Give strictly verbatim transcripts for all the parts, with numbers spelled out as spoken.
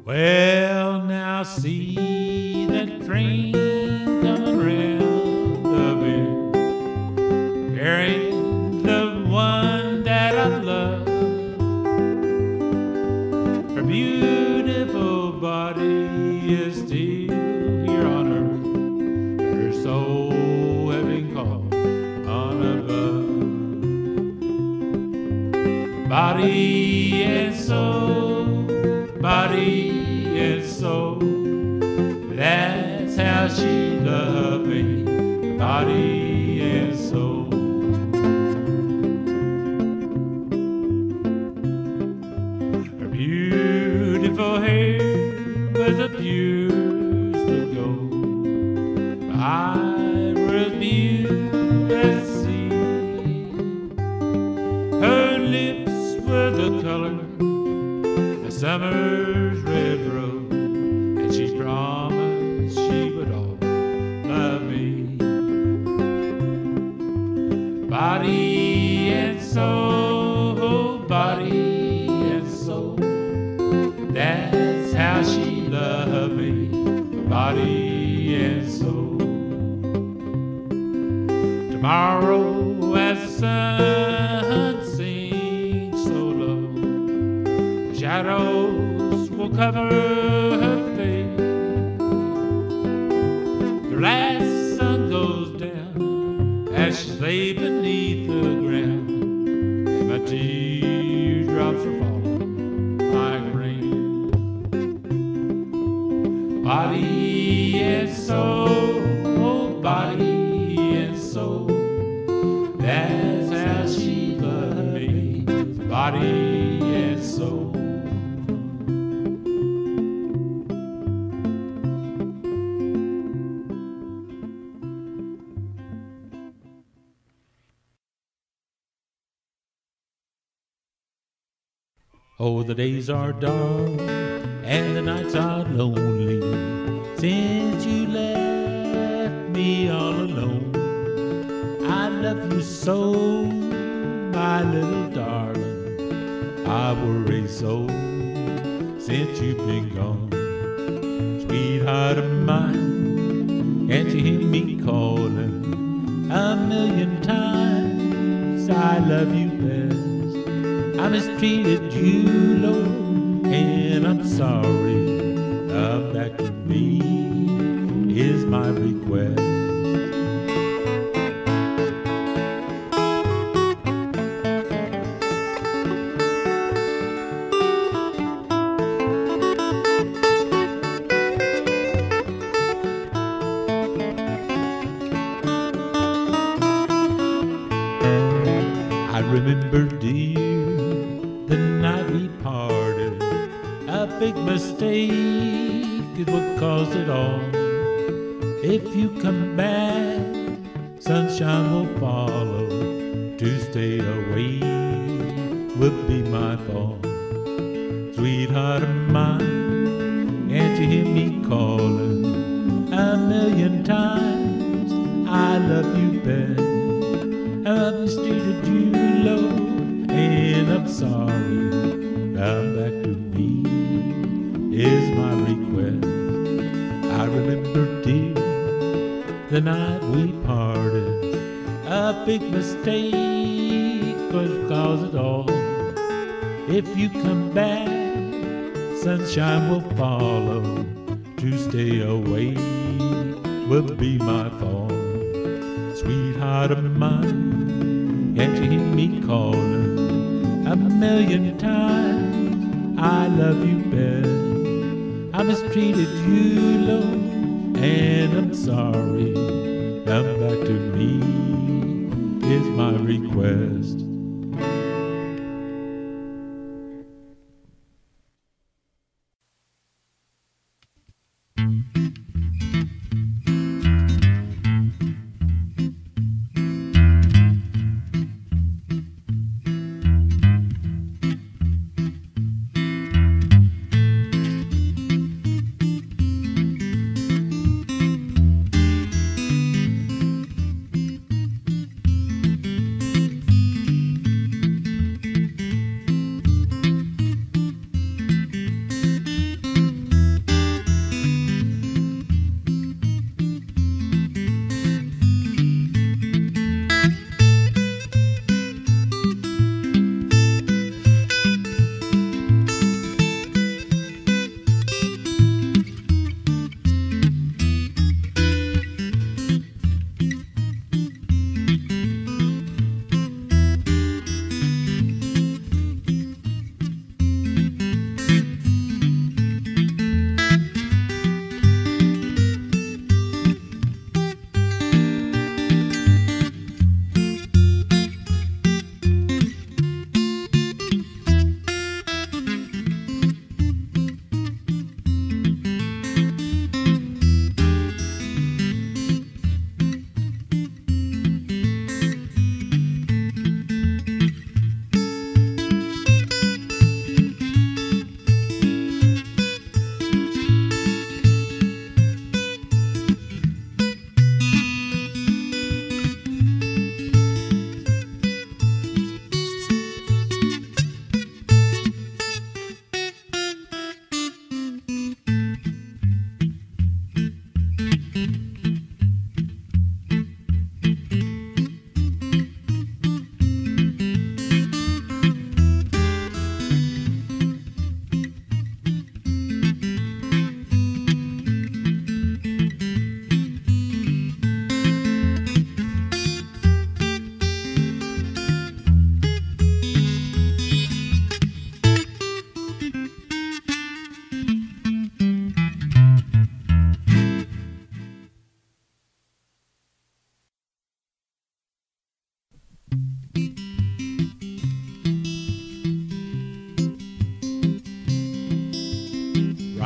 Well, now see that train coming round the bend, carrying the one that I love. Her beautiful body is still here on earth, her soul having called on above. Body and soul, body and soul, that's how she loved me, body and soul. Her beautiful hair was of purest of gold, her eyes were as blue as the sea, her lips were the color of summer's red rose, and she promised she would always love me. Body and soul, body and soul, that's how she loved me, body and soul. Tomorrow as the sun sinks so low, the shadows will cover her face. The last sun goes down as she lay beneath the ground, and my teardrops are falling like rain. Body and soul, body and soul, that's how she loved me, body and soul. Oh, the days are dark and the nights are lonely since you left me all alone. I love you so, my little darling. I worry so since you've been gone. Sweetheart of mine, can't you hear me calling a million times? I love you best. I mistreated you, Lord, and I'm sorry. Come back to me is my request. I remember, dear, the night we parted. A big mistake is what caused it all. If you come back, sunshine will follow. To stay away would be my fault. Sweetheart of mine, can't you hear me calling a million times? I love you best. I've mistreated you, Lord, and I'm sorry. Come back to me is my request. I remember, dear, the night we parted. A big mistake could cause it all. If you come back, sunshine will follow. To stay away will be my fault. Sweetheart of mine, can't you hear me calling a million times? I love you best. I mistreated you, Lord, and I'm sorry. Come back to me is my request.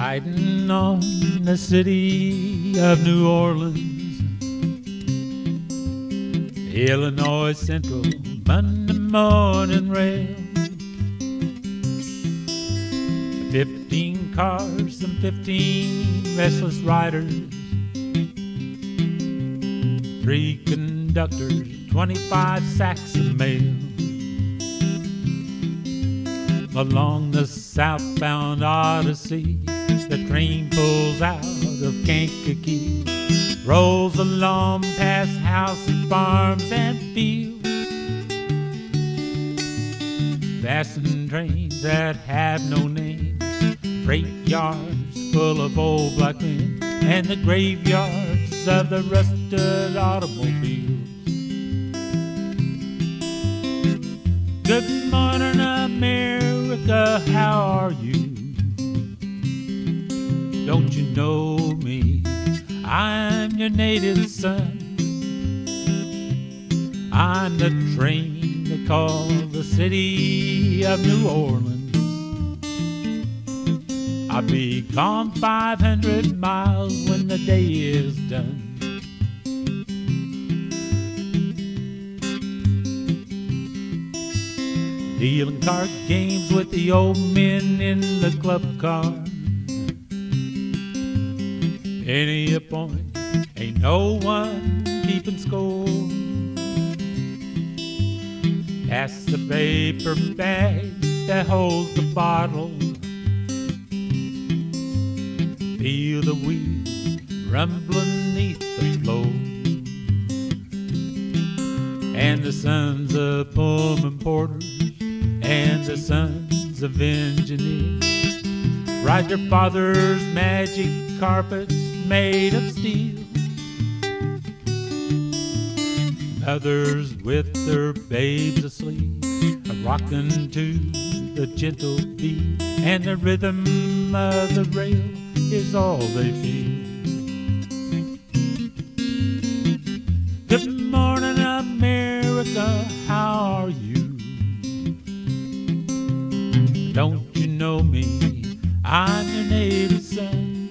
riding on the city of New Orleans, Illinois Central Monday morning rail. Fifteen cars and fifteen restless riders, three conductors, twenty-five sacks of mail. Along the southbound Odyssey, the train pulls out of Kankakee, rolls along past houses, farms, and fields, passing trains that have no name, freight yards full of old black men, and the graveyards of the rusted automobiles. Good morning, America, how are you? Don't you know me? I'm your native son. I'm the train they call the city of New Orleans. I'll be gone five hundred miles when the day is done. Dealing card games with the old men in the club car. Penny a point, ain't no one keeping score. Pass the paper bag that holds the bottle. Feel the wheels rumbling neath the floor. And the sons of Pullman porters and the sons of engineers ride their father's magic carpets made of steel. Mothers with their babes asleep are rocking to the gentle beat, and the rhythm of the rail is all they feel. Good morning, America, how are you? Don't you know me? I'm your native son.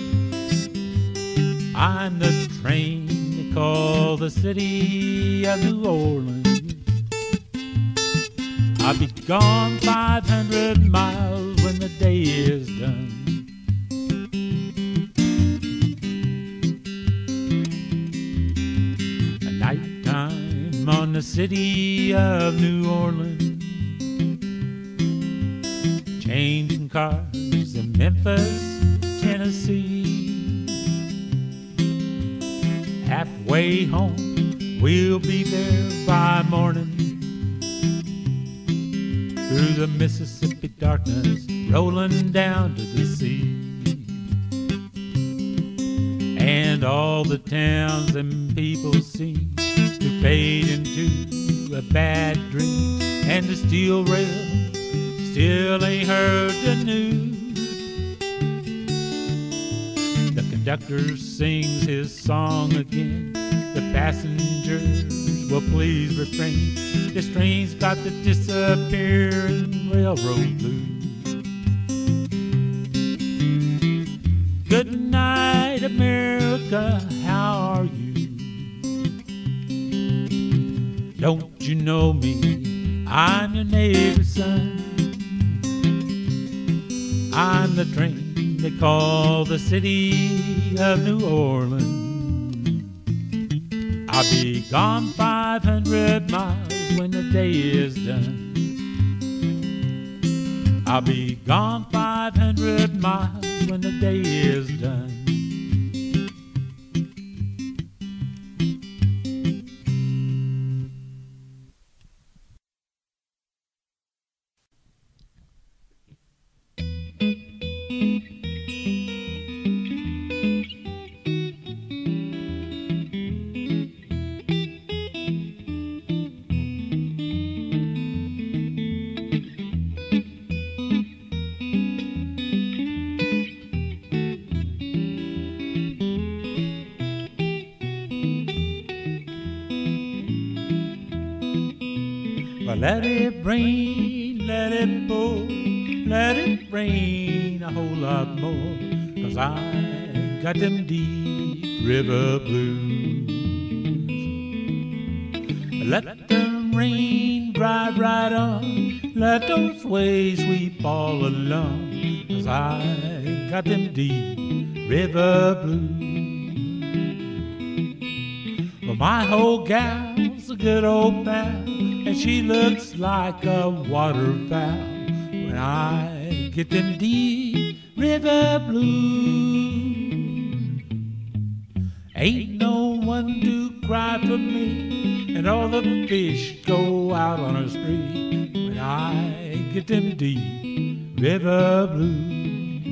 I'm the train they call the city of New Orleans. I'll be gone five hundred miles when the day is done. A nighttime on the city of New Orleans, changing cars in Memphis, Tennessee. Halfway home, we'll be there by morning. Through the Mississippi darkness, rolling down to the sea. And all the towns and people seem to fade into a bad dream, and the steel rail still ain't heard the news. The conductor sings his song again. The passengers will please refrain. This train's got the disappearing railroad blues. Good night, America, how are you? Don't you know me? I'm your native son. I'm the train they call the city of New Orleans. I'll be gone five hundred miles when the day is done. I'll be gone five hundred miles when the day is done. Let it rain, let it pour, let it rain a whole lot more, 'cause I got them deep river blues. Let the rain drive right on, let those waves sweep all along, 'cause I got them deep river blues. Well, my whole gal's a good old pal, and she looks like a waterfowl when I get them deep river blues. Ain't no one to cry for me, and all the fish go out on a spree when I get them deep river blues.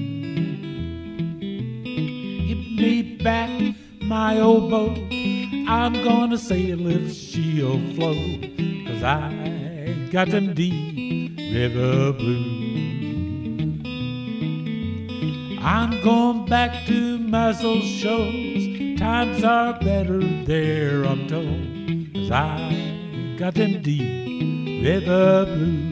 Give me back my old boat, I'm gonna sail if she'll float, 'cause I got them deep river blues. I'm going back to Muscle Shoals, times are better there, I'm told, 'cause I got them deep river blues.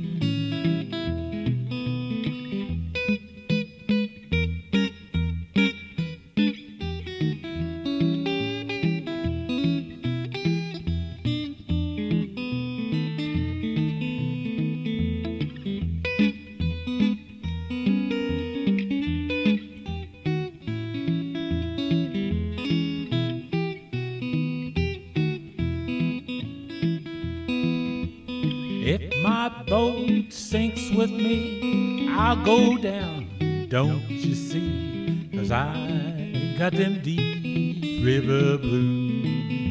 If my boat sinks with me, I'll go down, don't you see, 'cause I got them deep river blues.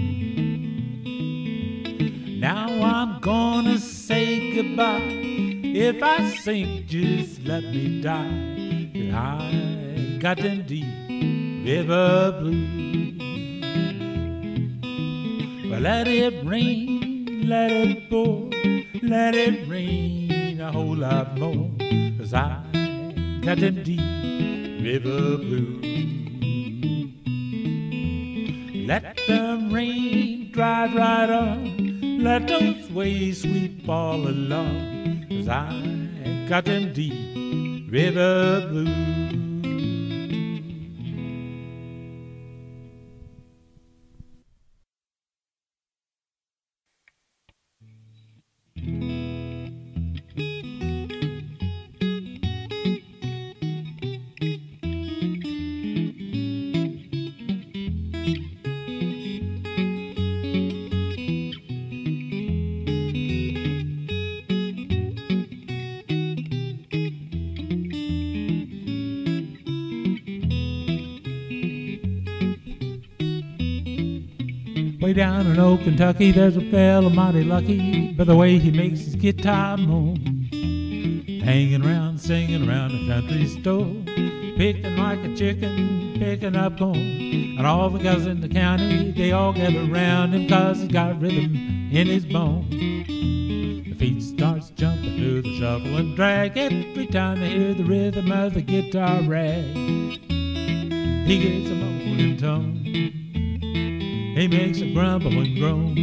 Now I'm gonna say goodbye, if I sink, just let me die, 'cause I got them deep river blues. Well, let it rain, let it pour, let it rain a whole lot more, 'cause I got them deep river blues. Let the rain drive right on, let those waves sweep all along, 'cause I got them deep river blues. Way down in old Kentucky, there's a fella mighty lucky by the way he makes his guitar moan. Hanging around, singing around the country store, picking like a chicken, picking up corn. And all the guys in the county, they all gather around him, 'cause he's got rhythm in his bones. The feet starts jumping to the shuffle and drag every time they hear the rhythm of the guitar rag. He gets a moaning tone, he makes a grumble and groan.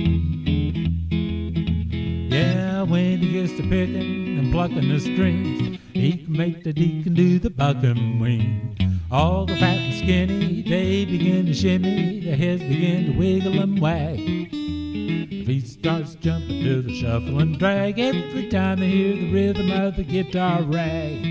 Yeah, when he gets to picking and plucking the strings, he can make the deacon do the bucking wing. All the fat and skinny, they begin to shimmy, their heads begin to wiggle and wag. The feet starts jumping to the shuffle and drag every time they hear the rhythm of the guitar rag.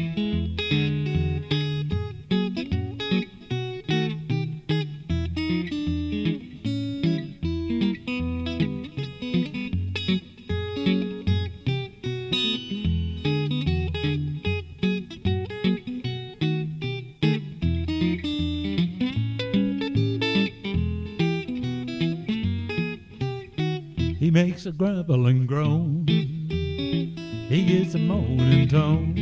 He makes a grumble and groan, he gets a moaning tone.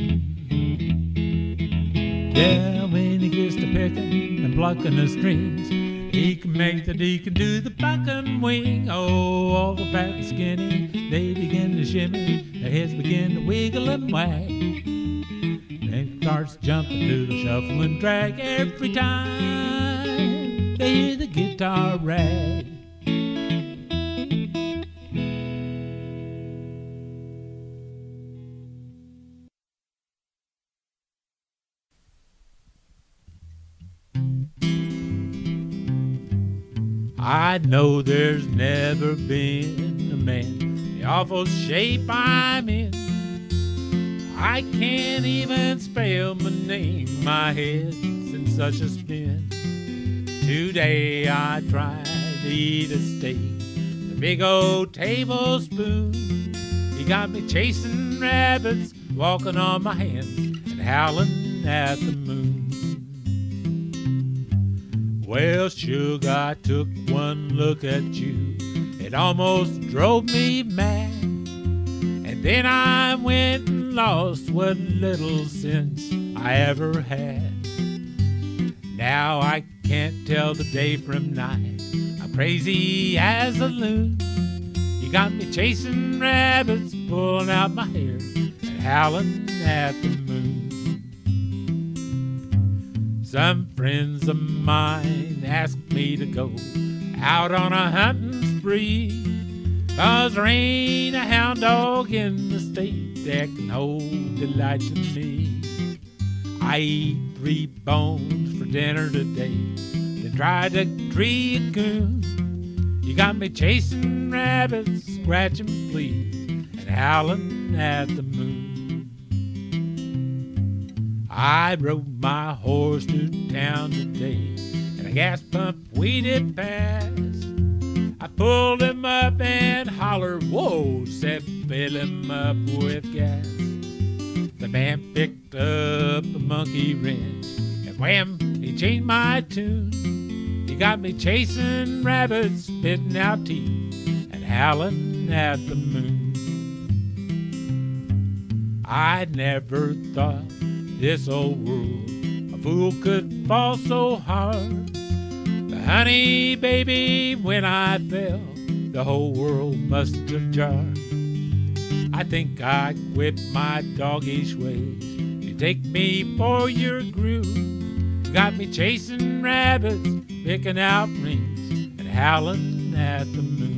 Yeah, when he gets to picking and plucking the strings, he can make the deacon do the bucking wing. Oh, all the fat and skinny, they begin to shimmy, their heads begin to wiggle and wag. Then he starts jumping to the shuffle and drag every time they hear the guitar rag. I know there's never been a man the awful shape I'm in. I can't even spell my name, my head's in such a spin. Today I tried to eat a steak, a big old tablespoon. He got me chasing rabbits, walking on my hands, and howling at the moon. Well, sugar, I took one look at you, it almost drove me mad. And then I went and lost what little sense I ever had. Now I can't tell the day from night, I'm crazy as a loon. You got me chasing rabbits, pulling out my hair, and howling at the moon. Some friends of mine asked me to go out on a hunting spree, 'cause there ain't a hound dog in the state that can hold delight to me. I eat three bones for dinner today, then tried to tree a coon. You got me chasing rabbits, scratching fleas, and howling at the moon. I rode my horse to town today, and a gas pump weeded past. I pulled him up and hollered, whoa, said fill him up with gas. The man picked up a monkey wrench, and wham, he changed my tune. He got me chasing rabbits, spitting out teeth, and howling at the moon. I never thought this old world a fool could fall so hard. But honey, baby, when I fell, the whole world must have jarred. I think I quit my doggish ways. You take me for your groove. You got me chasing rabbits, picking out rings, and howling at the moon.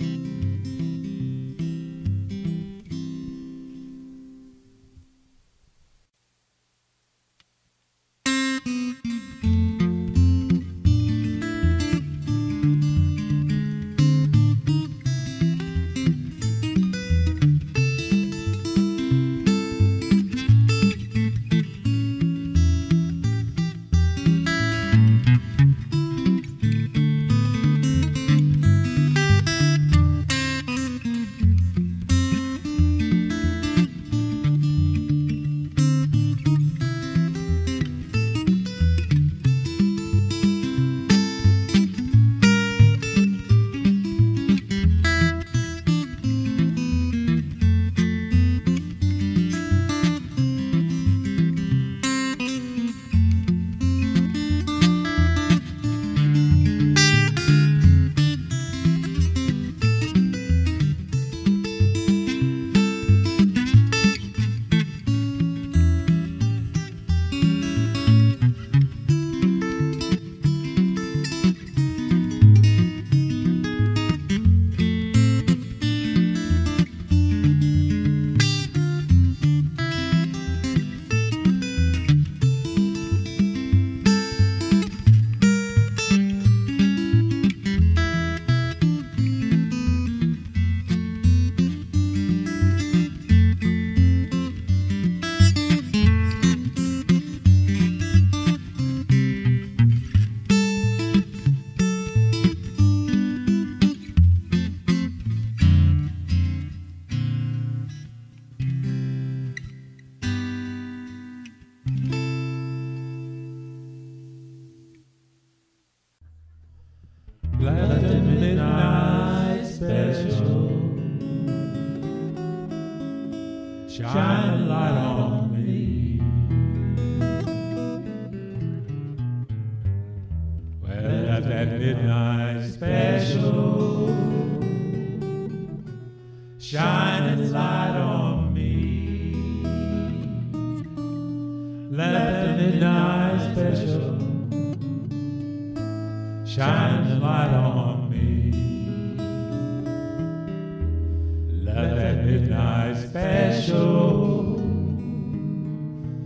Let the midnight special shine a light on me. Well, let that midnight special shine a light on me. Let the midnight special shine a light on me. Let that midnight special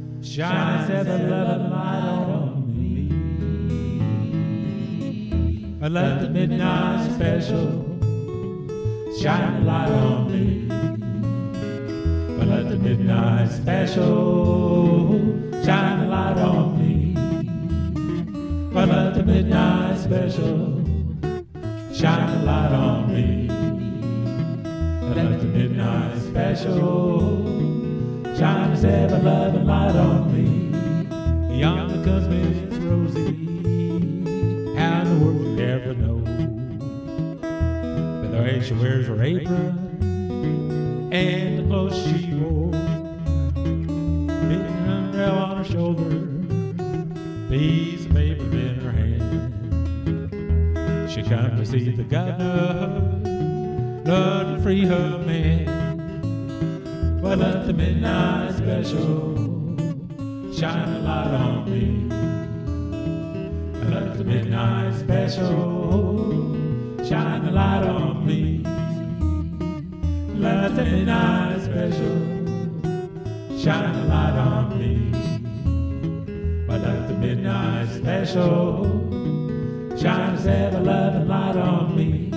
shine a seven eleven light on me. I let the midnight special shine a light on me. I let the midnight special shine a light on me. I let the midnight special shine a light on me. I let the midnight special shine a ever-loving light on me. Yonder comes Miss Rosie. How in the world you ever know? By the way she wears her apron and the clothes she wore, big umbrella on her shoulder, piece of paper in her hand. She come to see the governor, Lord, to free her man. Well, let the midnight special shine a light on me. Let the midnight special shine a light on me. Let the midnight special shine a light on me. But let the midnight special shine a ever-loving light on me.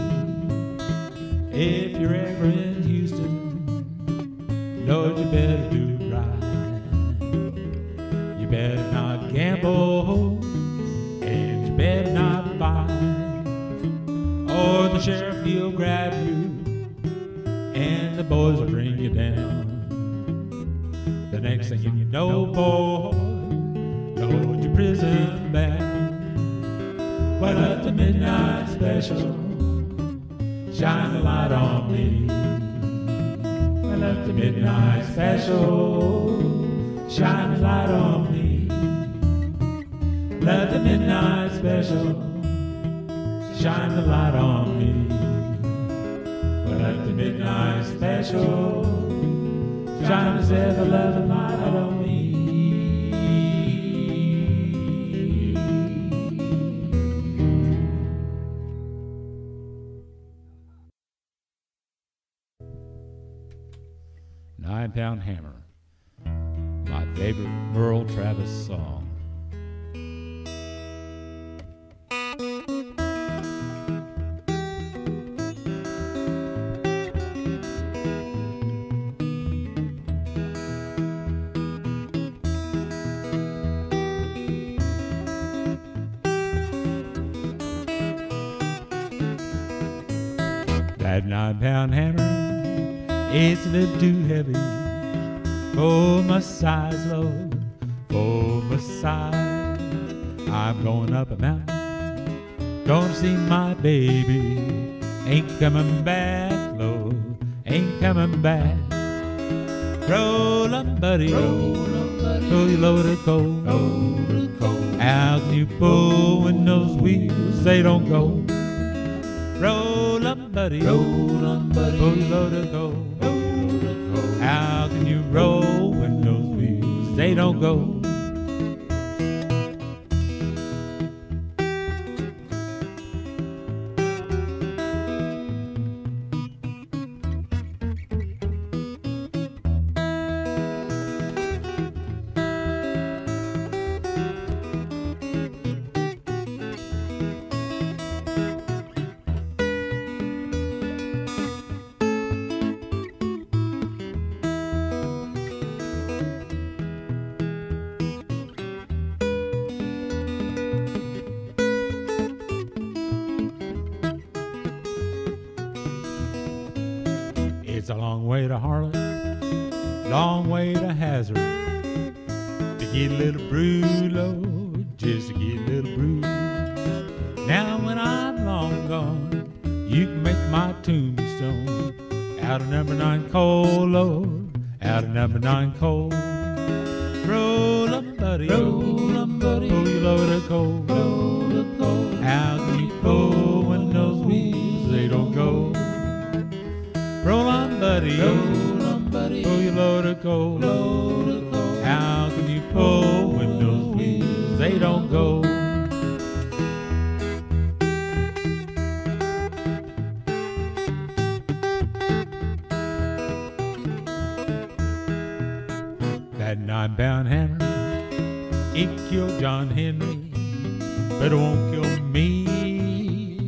If you're ever in Houston, Lord, you better do right. You better not gamble, and you better not fight, or the sheriff, he'll grab you and the boys will bring you down. The next thing you know, boy, Lord, you're prison bound. Well, let the midnight special shine a light on me. Well, let the midnight special shine a light on me. Let the midnight special shine the light on me. Well, let the midnight special shine this ever-loving light on me. Nine Pound Hammer, my favorite Merle Travis song. That nine-pound hammer, it's a little too heavy for my size, Lord, for my size. I'm going up a mountain, gonna see my baby. Ain't coming back, Lord, ain't coming back. Roll up, buddy, roll up, buddy, pull your load of coal, load of coal. How can you pull when those wheels, they don't go? Roll up, buddy, roll up, buddy, pull your load of coal, load of coal. How can you roll when those wheels, they don't go? It's a long way to Harlan, long way to Hazard, to get a little brew, Lord, just to get a little brew. Now when I'm long gone, you can make my tombstone out of number nine coal, Lord, out of number nine coal. Roll up, buddy, roll up, buddy, pull your load of coal, load of coal. How can you pull when those wheels, they don't go? Roll on, buddy, roll on, buddy, pull your load of coal, load of coal. How can you pull when those wheels, they don't go? That nine-pound hammer, it killed John Henry, but it won't kill me.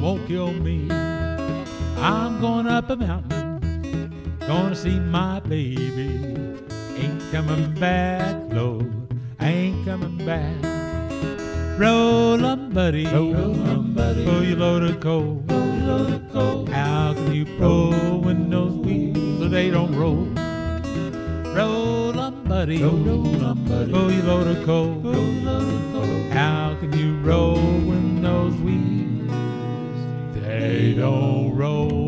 won't kill me. I'm going up a mountain, gonna see my baby. Ain't coming back, Lord, I ain't coming back. Roll 'em, buddy, roll 'em, buddy, pull your load of coal, pull your load of coal. How can you roll when those wheels, so they don't roll? Roll 'em, buddy, roll 'em, buddy, pull your load of coal, pull your load of coal. How can you roll when those wheels, they don't roll?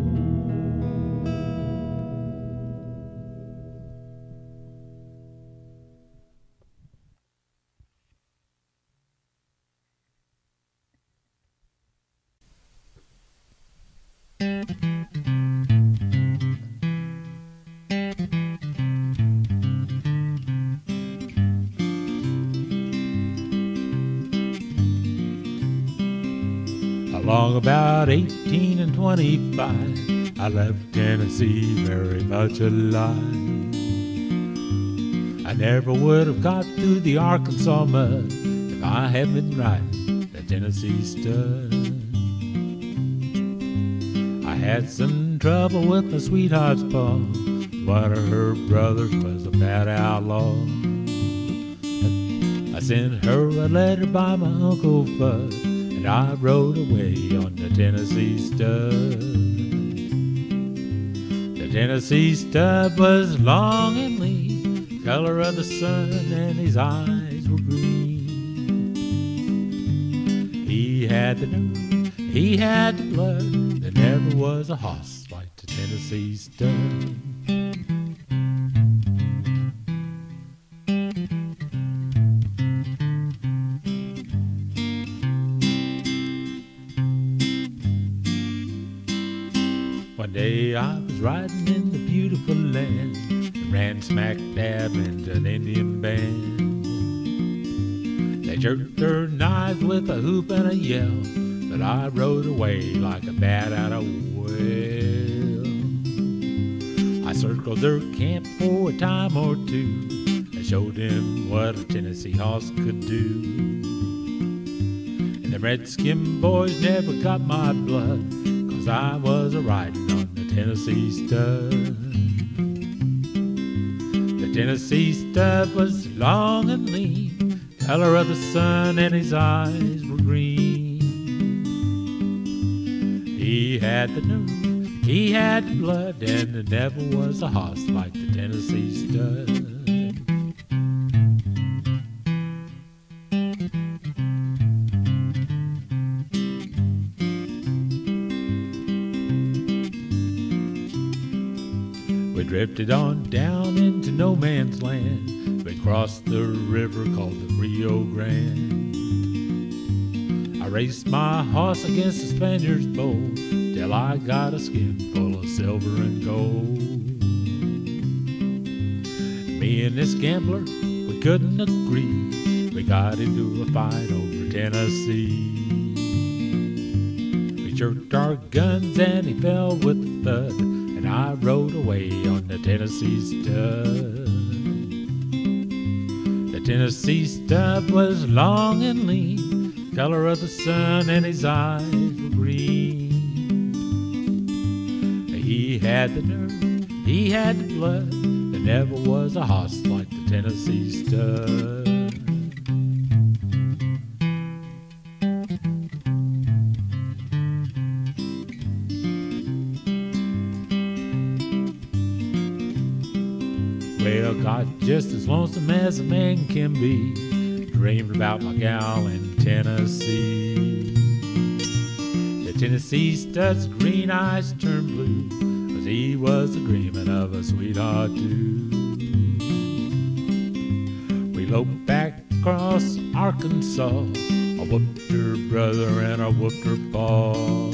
Along about eighteen and twenty-five, I left Tennessee very much alive. I never would have got through the Arkansas mud if I had been riding the Tennessee stud. I had some trouble with my sweetheart's paw. One of her brothers was a bad outlaw. I sent her a letter by my Uncle Fudd, and I rode away on the Tennessee stud. The Tennessee stud was long and lean, color of the sun, and his eyes were green. He had the nerve, he had the blood, there never was a hoss like the Tennessee stud. One day I was riding in the beautiful land and ran smack dab into an Indian band. They jerked their knives with a hoop and a yell, but I rode away like a bat out of well. I circled their camp for a time or two and showed them what a Tennessee hoss could do. And the redskin boys never got my blood, 'cause I was a-riding on the Tennessee stud. The Tennessee stud was long and lean, color of the sun, and his eyes were green. He had the nerve, he had the blood, and there never was a hoss like the Tennessee stud. We drifted on down into no man's land. We crossed the river called the Rio Grande. I raced my horse against the Spaniard's bow till I got a skin full of silver and gold. Me and this gambler, we couldn't agree. We got into a fight over Tennessee. We jerked our guns and he fell with a thud, and I rode away on the Tennessee stud. The Tennessee stud was long and lean, color of the sun, and his eyes were green. He had the nerve, he had the blood, there never was a hoss like the Tennessee stud. Well, got just as lonesome as a man can be, dreamed about my gal in Tennessee. The Tennessee stud's green eyes turned blue, 'cause he was a dreaming of a sweetheart too. We loped back across Arkansas, I whooped her brother and I whooped her pa.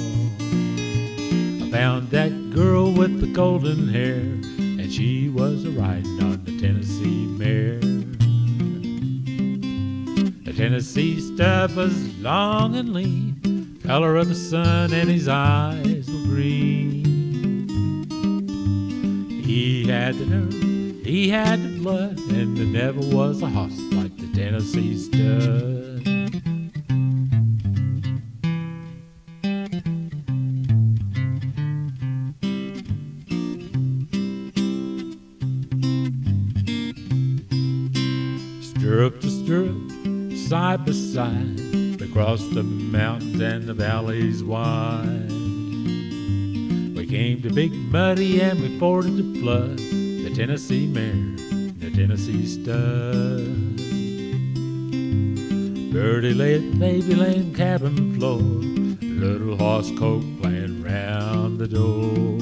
I found that girl with the golden hair, and she was a-riding on the Tennessee mare. The Tennessee stud was long and lean, color of the sun, and his eyes were green. He had the nerve, he had the blood, and there never was a hoss like the Tennessee stud. stirrup to stirrup, side by side, across the mountains and the valleys wide. We came to Big Muddy and we forded the flood, the Tennessee mare, the Tennessee stud. Birdie lay at Navy Lane cabin floor, little horse coke playing round the door.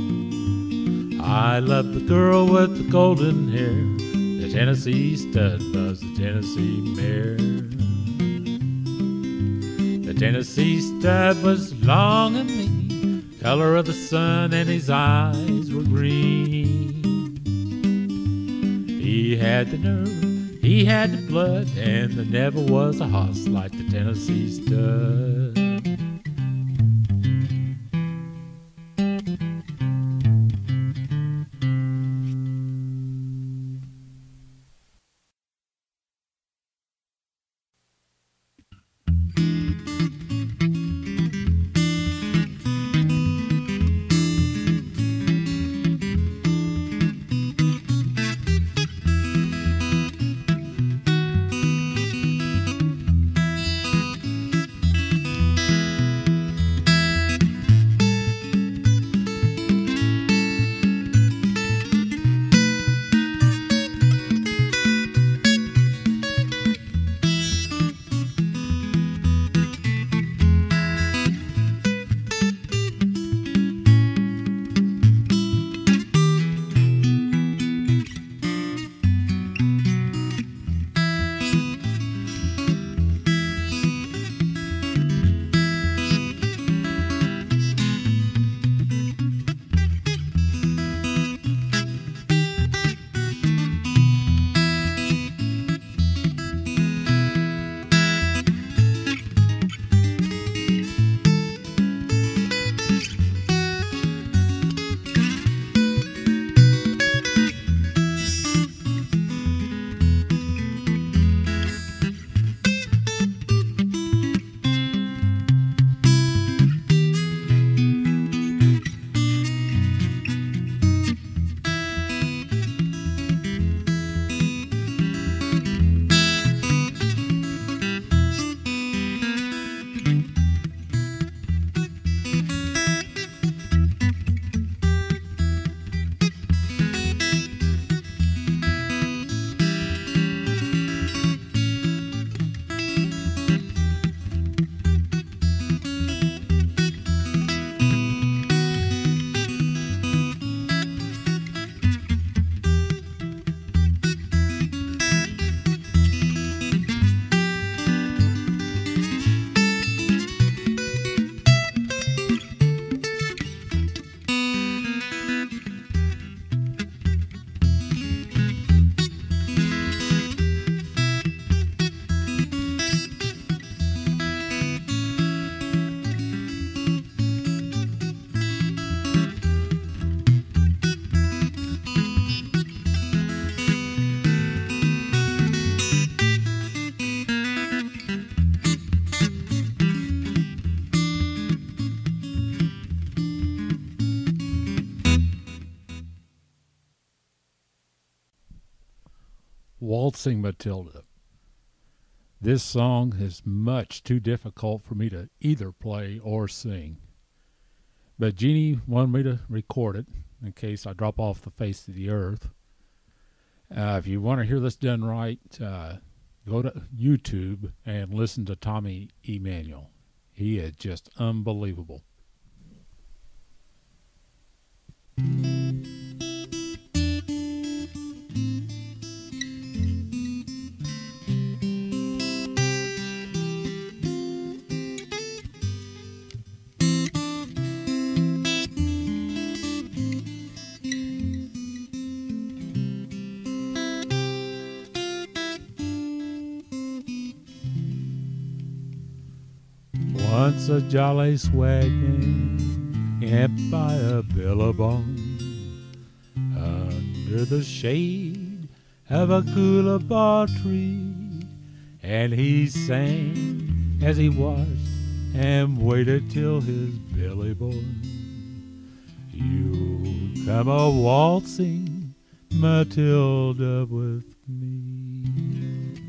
I love the girl with the golden hair, the Tennessee stud loves the Tennessee mare. The Tennessee stud was long and lean, color of the sun, and his eyes were green. He had the nerve, he had the blood, and there never was a hoss like the Tennessee stud. Waltzing Matilda. This song is much too difficult for me to either play or sing. But Jeannie wanted me to record it in case I drop off the face of the earth. Uh, if you want to hear this done right, uh, go to YouTube and listen to Tommy Emanuel. He is just unbelievable. Once a jolly swaggin' camped by a billabong under the shade of a coolabah tree, and he sang as he watched and waited till his belly born. You come a waltzing Matilda with me.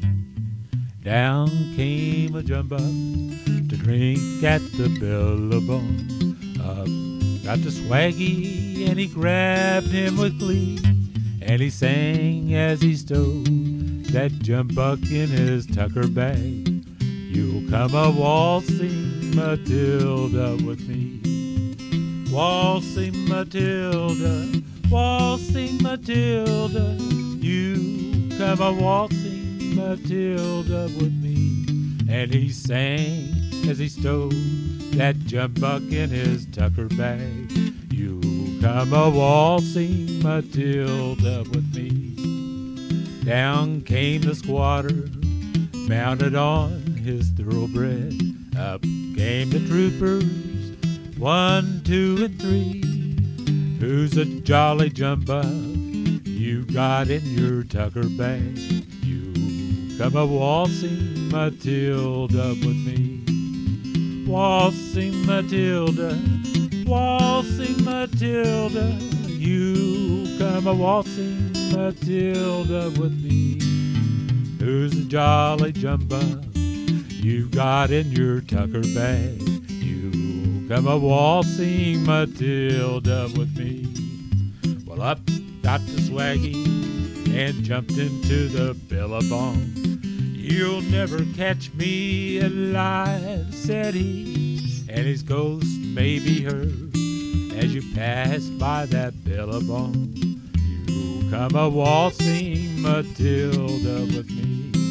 Down came a jumbuck to drink at the Billabong. Up got the swaggy and he grabbed him with glee, and he sang as he stowed that jumbuck in his tucker bag. You'll come a waltzing Matilda with me. Waltzing Matilda, waltzing Matilda, you come a waltzing Matilda with me. And he sang as he stowed that jumbuck in his tucker bag. You come a waltzing Matilda with me. Down came the squatter, mounted on his thoroughbred. Up came the troopers, one, two, and three. Who's a jolly jumbuck you got in your tucker bag? You come a waltzing Matilda with me. Waltzing Matilda, waltzing Matilda, you come a waltzing Matilda with me. Who's a jolly jumbuck you got in your tucker bag? You come a waltzing Matilda with me. Well, up got the swaggy and jumped into the Billabong. You'll never catch me alive, said he, and his ghost may be heard as you pass by that Billabong. You come a waltzing Matilda with me.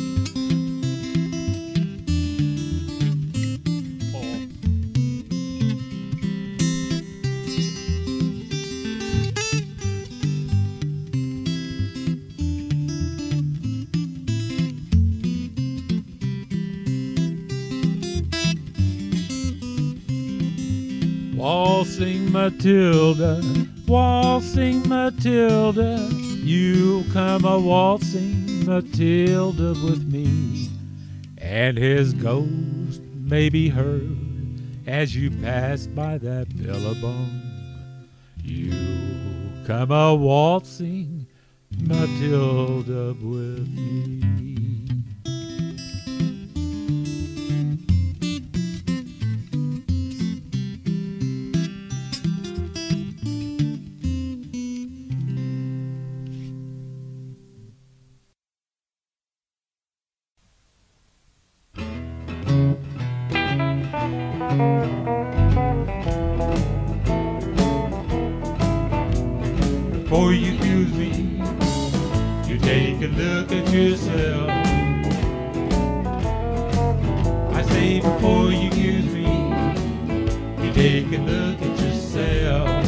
Waltzing Matilda, waltzing Matilda, you come a waltzing Matilda with me. And his ghost may be heard as you pass by that Billabong. You come a waltzing Matilda with me. Before you accuse me, you take a look at yourself. I say before you accuse me, you take a look at yourself.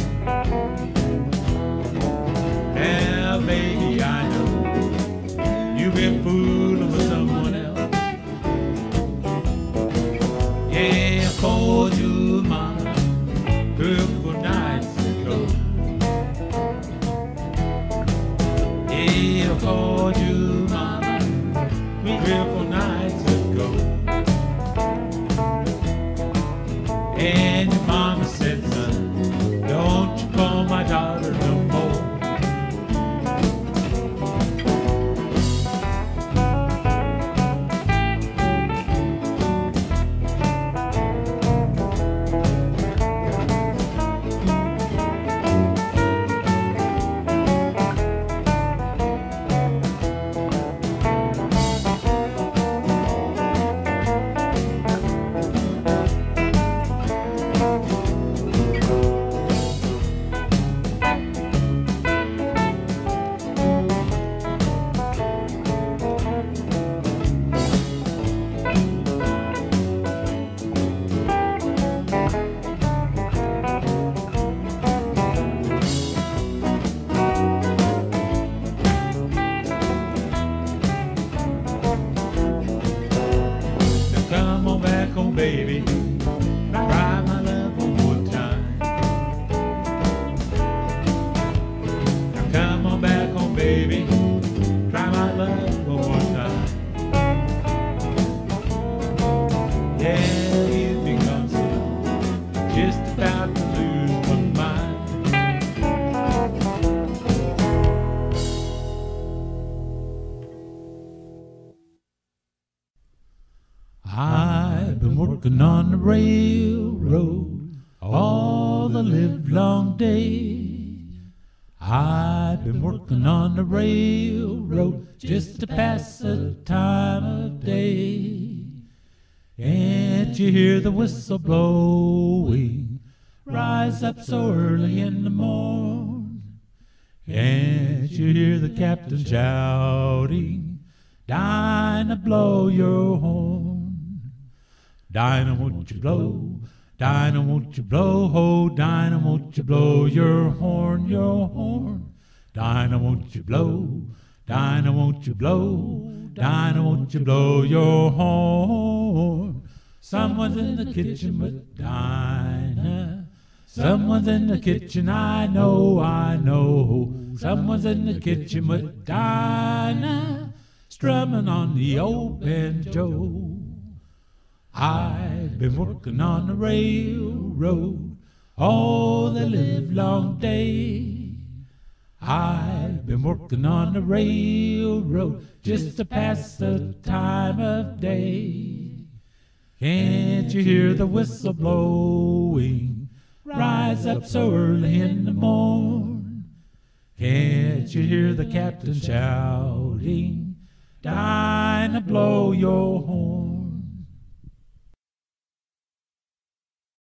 Now baby, I know you've been fooling with someone else. Yeah, I called you mine, girl, for nights ago. Yeah, I called you mine, we for nights ago. And your mama said, son, don't you call my daughter no more. been working on the railroad all the livelong day. I've been working on the railroad just to pass the time of day. Can't you hear the whistle blowing? Rise up so early in the morn. Can't you hear the captain shouting? Dinah, blow your horn. Dinah, won't you blow? Dinah, won't you blow? Oh, Dinah, won't you blow your horn, your horn? Dinah, won't you blow? Dinah, won't you blow? Dinah, won't you blow your horn? Someone's in the kitchen with Dinah. Someone's in the kitchen, I know, I know. Someone's in the kitchen with Dinah, strumming on the old banjo. I've been working on the railroad all the livelong day. I've been working on the railroad just to pass the time of day. Can't you hear the whistle blowing? Rise up so early in the morn. Can't you hear the captain shouting? Dinah, blow your horn.